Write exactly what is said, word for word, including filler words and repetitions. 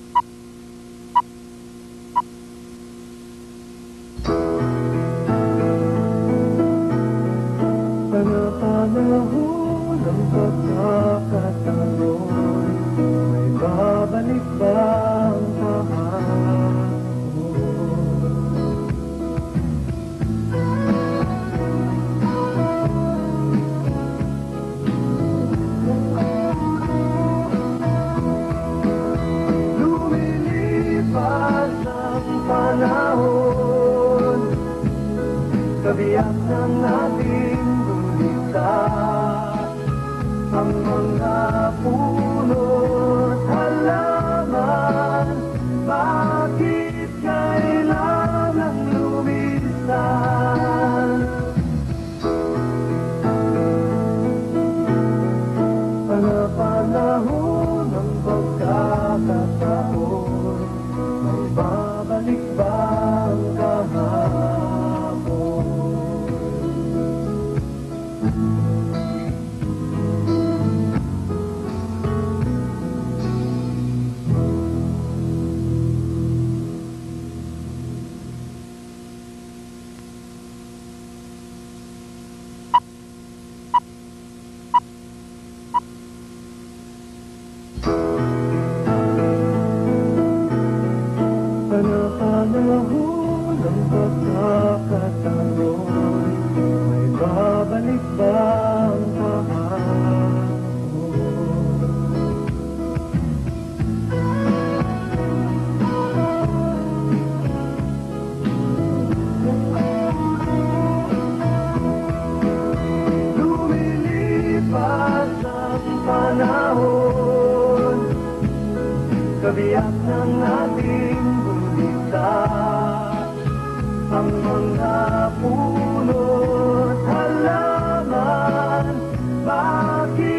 Panahon ng pagkakataon, may babalik ba ang kahapon? Lumilipas ang panahon, kabiyak ng ating ang mga puno't halaman, bakit kailangang lumisan? Panahon ng pagkakataon, may babalik ba ang kahapon? Panahon ng pagkakataon, may babalik ba ang kahapon? Lumilipas ang panahon, kabiyak ng ating ang mga puno't halaman, bakit